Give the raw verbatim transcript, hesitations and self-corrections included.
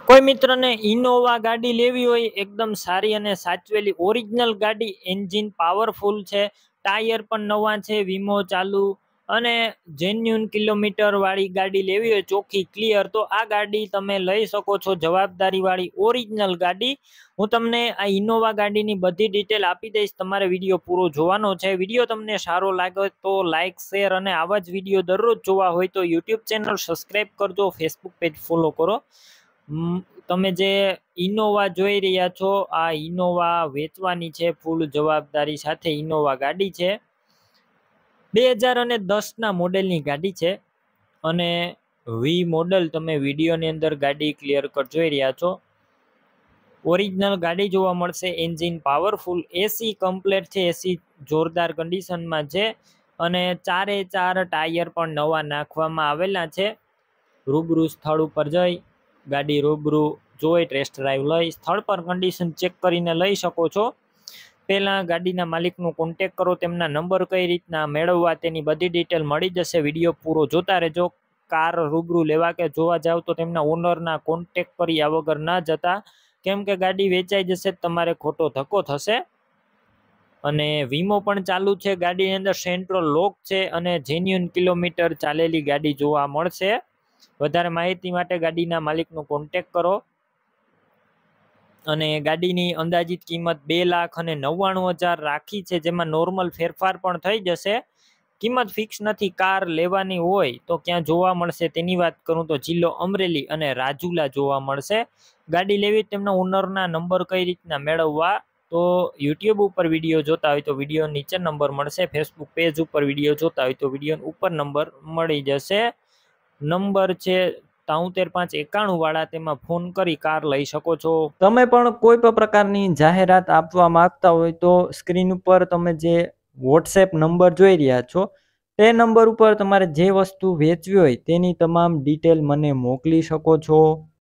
કોઈ મિત્રને ઇનોવા ગાડી લેવી હોય એકદમ સારી અને સાચવેલી ઓરિજિનલ ગાડી, એન્જિન પાવરફુલ છે, ટાયર પણ નવા છે, વીમો ચાલુ અને જેન્યુન કિલોમીટર વાળી ગાડી લેવી હોય ચોખ્ખી ક્લિયર, તો આ ગાડી તમે લઈ શકો છો. જવાબદારી વાળી ઓરિજિનલ ગાડી. હું તમને આ ઇનોવા ગાડીની બધી ડિટેલ આપી દઈશ. તમારે વિડીયો પૂરો જોવાનો છે. વિડીયો તમને સારો લાગે તો લાઇક, શેર અને આવા જ વિડીયો દરરોજ જોવા હોય તો યુટ્યુબ ચેનલ સબસ્ક્રાઈબ કરજો, ફેસબુક પેજ ફોલો કરો. તમે જે ઇનોવા જોઈ રહ્યા છો આ ઇનોવા વેચવાની છે ફૂલ જવાબદારી સાથે. ઇનોવા ગાડી છે બે હજાર અને દસ ના મોડેલની ગાડી છે અને વી મોડલ તમે વિડીયોની અંદર ગાડી ક્લિયર કટ જોઈ રહ્યા છો. ઓરિજિનલ ગાડી જોવા મળશે. એન્જિન પાવરફુલ, એસી કમ્પ્લેટ છે, એસી જોરદાર કન્ડિશનમાં છે અને ચારે ચાર ટાયર પણ નવા નાખવામાં આવેલા છે. રૂબરૂ સ્થળ ઉપર જઈ ગાડી રૂબરૂ જોઈ ટેસ્ટ ડ્રાઈવ લઈ સ્થળ પર કન્ડિશન ચેક કરીને લઈ શકો છો. પહેલાં ગાડીના માલિકનો કોન્ટેક કરો, તેમના નંબર કઈ રીતના મેળવવા તેની બધી ડિટેલ મળી જશે. વિડીયો પૂરો જોતા રહેજો. કાર રૂબરૂ લેવા કે જોવા જાવ તો તેમના ઓનરના કોન્ટેક કર્યા વગર ના જતા, કેમ કે ગાડી વેચાઈ જશે તમારે ખોટો ધક્કો થશે. અને વીમો પણ ચાલુ છે ગાડીની અંદર. સેન્ટ્રલ લોક છે અને જેન્યુન કિલોમીટર ચાલેલી ગાડી જોવા મળશે. વધારે માહિતી માટે ગાડીના માલિકનો કોન્ટેક કરો. અને ગાડીની અંદાજિત કિંમત બે લાખ અને નવ્વાણું હજાર રાખી છે, જેમાં નોર્મલ ફેરફાર પણ થઈ જશે. કિંમત ફિક્સ નથી. કાર લેવાની હોય તો ક્યાં જોવા મળશે તેની વાત કરું તો જિલ્લો અમરેલી અને રાજુલા જોવા મળશે. ગાડી લેવી તેમના ઓનરના નંબર કઈ રીતના મેળવવા, તો યુટ્યુબ ઉપર વિડીયો જોતા હોય તો વિડીયો નીચે નંબર મળશે. ફેસબુક પેજ ઉપર વિડીયો જોતા હોય તો વિડીયો ઉપર નંબર મળી જશે. નંબર છે તોતેર પાંચ એકાણું વાળા, તેમાં ફોન કરી કાર લઈ શકો છો. તમે પણ કોઈ પણ પ્રકારની જાહેરાત આપવા માંગતા હોય તો સ્ક્રીન ઉપર તમે જે વોટ્સએપ નંબર જોઈ રહ્યા છો તે નંબર ઉપર તમારે જે વસ્તુ વેચવી હોય તેની તમામ ડિટેલ મને મોકલી શકો છો.